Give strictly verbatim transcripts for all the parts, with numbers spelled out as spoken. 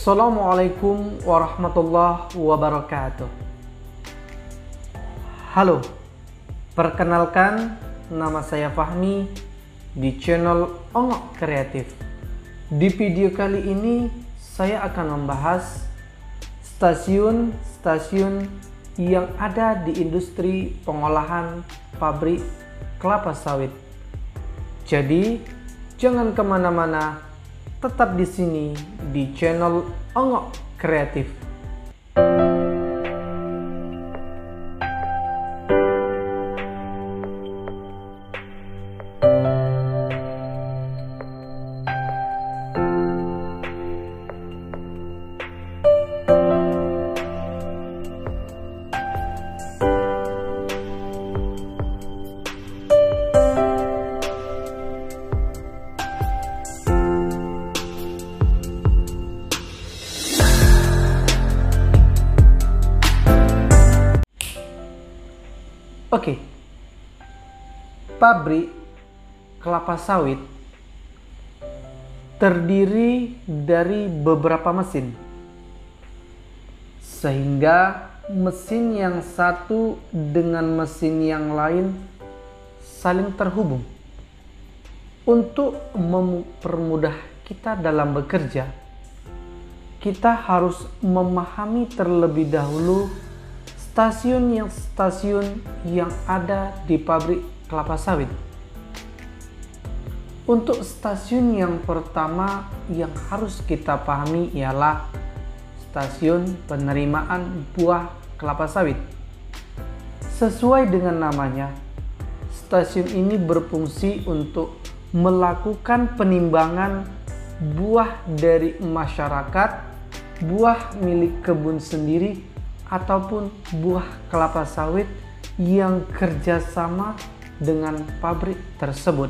Assalamualaikum warahmatullahi wabarakatuh. Halo, perkenalkan nama saya Fahmi di channel Ongok Kreatif. Di video kali ini saya akan membahas stasiun-stasiun yang ada di industri pengolahan pabrik kelapa sawit. Jadi jangan kemana-mana, tetap di sini di channel Ongok Kreatif. Oke, pabrik kelapa sawit terdiri dari beberapa mesin, sehingga mesin yang satu dengan mesin yang lain saling terhubung. Untuk mempermudah kita dalam bekerja, kita harus memahami terlebih dahulu stasiun yang stasiun yang ada di pabrik kelapa sawit. Untuk stasiun yang pertama yang harus kita pahami ialah stasiun penerimaan buah kelapa sawit. Sesuai dengan namanya, stasiun ini berfungsi untuk melakukan penimbangan buah dari masyarakat, buah milik kebun sendiri, ataupun buah kelapa sawit yang kerjasama dengan pabrik tersebut.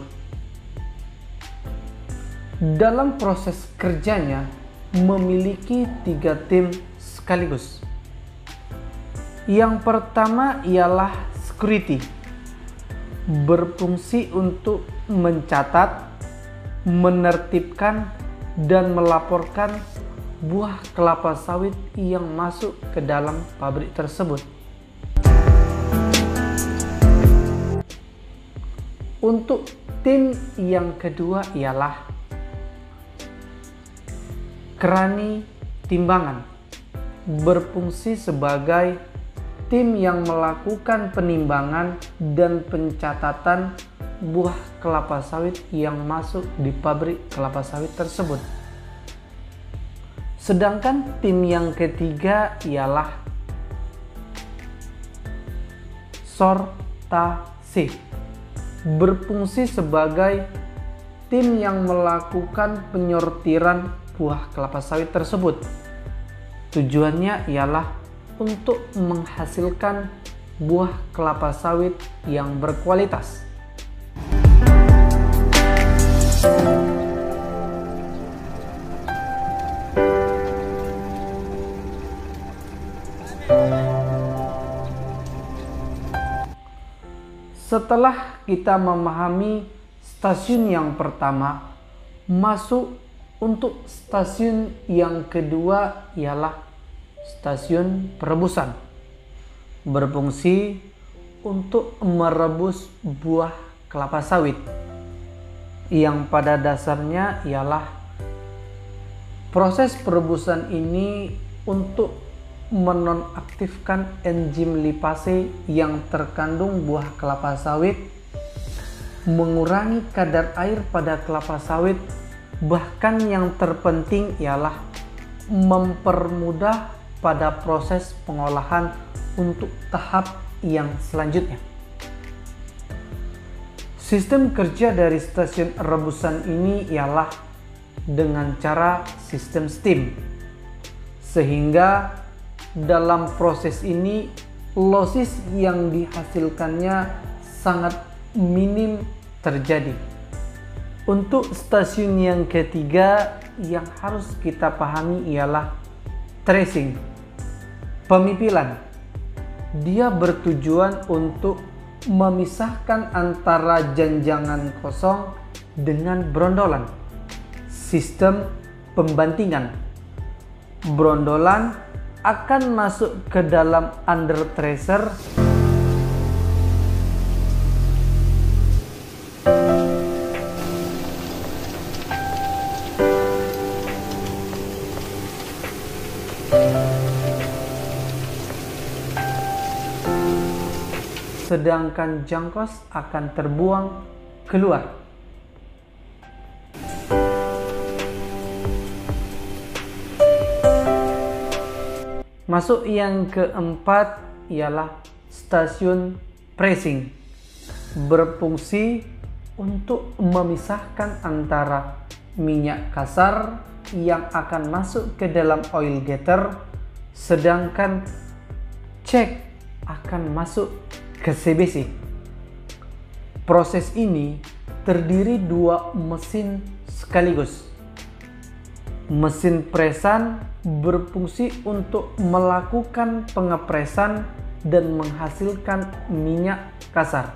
Dalam proses kerjanya memiliki tiga tim sekaligus. Yang pertama ialah security, berfungsi untuk mencatat, menertibkan, dan melaporkan buah kelapa sawit yang masuk ke dalam pabrik tersebut. Untuk tim yang kedua ialah kerani timbangan, berfungsi sebagai tim yang melakukan penimbangan dan pencatatan buah kelapa sawit yang masuk di pabrik kelapa sawit tersebut. Sedangkan tim yang ketiga ialah sortasi, berfungsi sebagai tim yang melakukan penyortiran buah kelapa sawit tersebut. Tujuannya ialah untuk menghasilkan buah kelapa sawit yang berkualitas. Setelah kita memahami stasiun yang pertama, masuk untuk stasiun yang kedua ialah stasiun perebusan, berfungsi untuk merebus buah kelapa sawit, yang pada dasarnya ialah proses perebusan ini untuk menonaktifkan enzim lipase yang terkandung buah kelapa sawit, mengurangi kadar air pada kelapa sawit, bahkan yang terpenting ialah mempermudah pada proses pengolahan untuk tahap yang selanjutnya. Sistem kerja dari stasiun rebusan ini ialah dengan cara sistem steam, sehingga dalam proses ini losis yang dihasilkannya sangat minim terjadi. Untuk stasiun yang ketiga yang harus kita pahami ialah tracing, pemipilan. Dia bertujuan untuk memisahkan antara janjangan kosong dengan brondolan. Sistem pembantingan brondolan akan masuk ke dalam under tracer sedangkan jangkos akan terbuang keluar. Masuk yang keempat ialah stasiun pressing, berfungsi untuk memisahkan antara minyak kasar yang akan masuk ke dalam oil getter, sedangkan cek akan masuk ke C B C. Proses ini terdiri dua mesin sekaligus. Mesin presan berfungsi untuk melakukan pengepresan dan menghasilkan minyak kasar.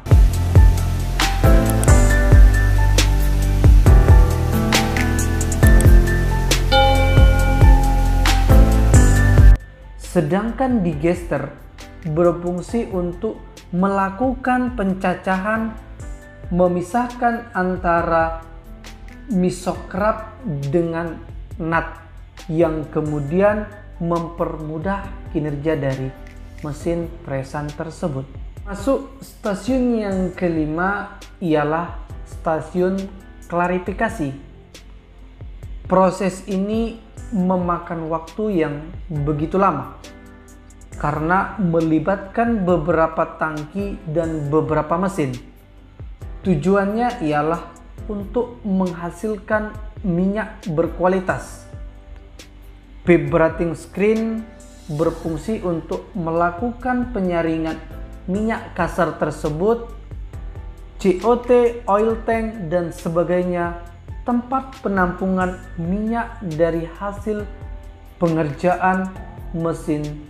Sedangkan digester berfungsi untuk melakukan pencacahan, memisahkan antara misokrap dengan nut yang kemudian mempermudah kinerja dari mesin presan tersebut. Masuk stasiun yang kelima ialah stasiun klarifikasi. Proses ini memakan waktu yang begitu lama karena melibatkan beberapa tangki dan beberapa mesin. Tujuannya ialah untuk menghasilkan minyak berkualitas. Vibrating screen berfungsi untuk melakukan penyaringan minyak kasar tersebut, C O T, oil tank, dan sebagainya, tempat penampungan minyak dari hasil pengerjaan mesin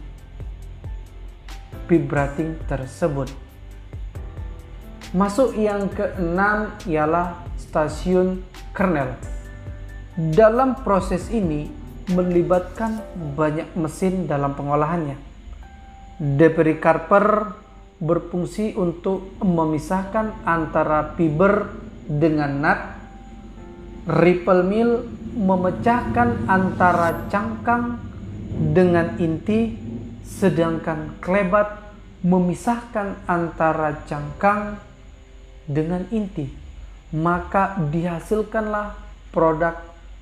vibrating tersebut. Masuk yang keenam ialah stasiun kernel. Dalam proses ini melibatkan banyak mesin dalam pengolahannya. Depericarper berfungsi untuk memisahkan antara fiber dengan nut. Ripple mill memecahkan antara cangkang dengan inti, sedangkan klebat memisahkan antara cangkang dengan inti. Maka dihasilkanlah produk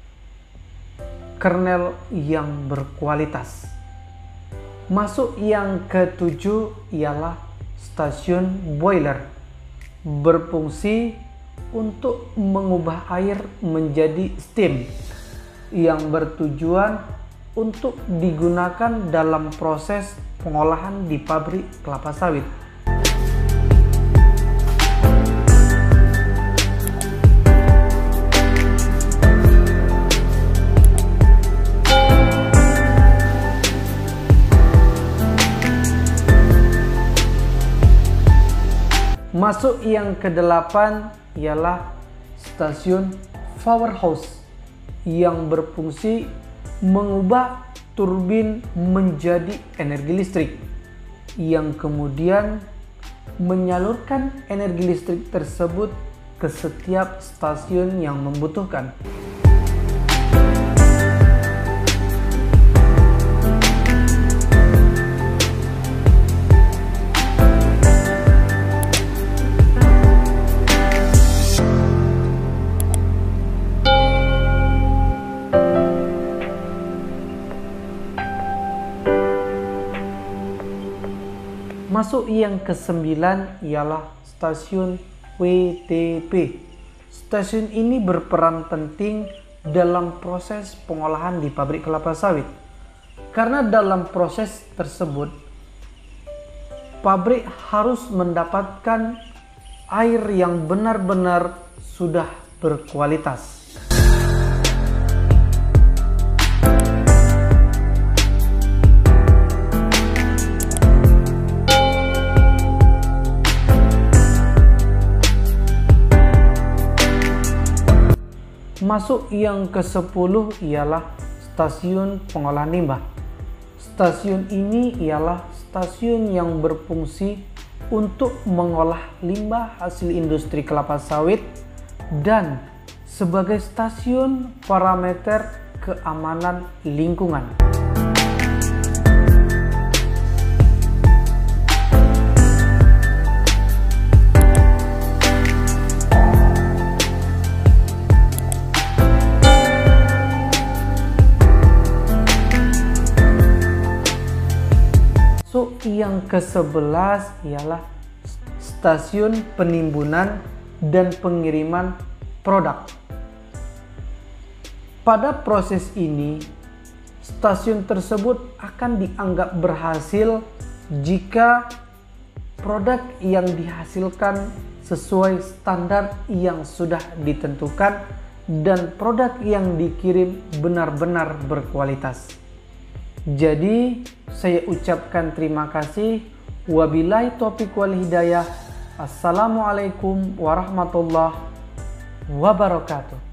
kernel yang berkualitas. Masuk yang ketujuh ialah stasiun boiler, berfungsi untuk mengubah air menjadi steam yang bertujuan untuk digunakan dalam proses pengolahan di pabrik kelapa sawit. Masuk yang kedelapan ialah stasiun powerhouse yang berfungsi mengubah turbin menjadi energi listrik yang kemudian menyalurkan energi listrik tersebut ke setiap stasiun yang membutuhkan. Masuk yang kesembilan ialah stasiun W T P. Stasiun ini berperan penting dalam proses pengolahan di pabrik kelapa sawit. Karena dalam proses tersebut, pabrik harus mendapatkan air yang benar-benar sudah berkualitas. Masuk yang kesepuluh ialah stasiun pengolahan limbah. Stasiun ini ialah stasiun yang berfungsi untuk mengolah limbah hasil industri kelapa sawit dan sebagai stasiun parameter keamanan lingkungan. So, yang kesebelas ialah stasiun penimbunan dan pengiriman produk. Pada proses ini, stasiun tersebut akan dianggap berhasil jika produk yang dihasilkan sesuai standar yang sudah ditentukan dan produk yang dikirim benar-benar berkualitas. Jadi, saya ucapkan terima kasih. Wabillahi taufiq wal hidayah. Assalamualaikum warahmatullahi wabarakatuh.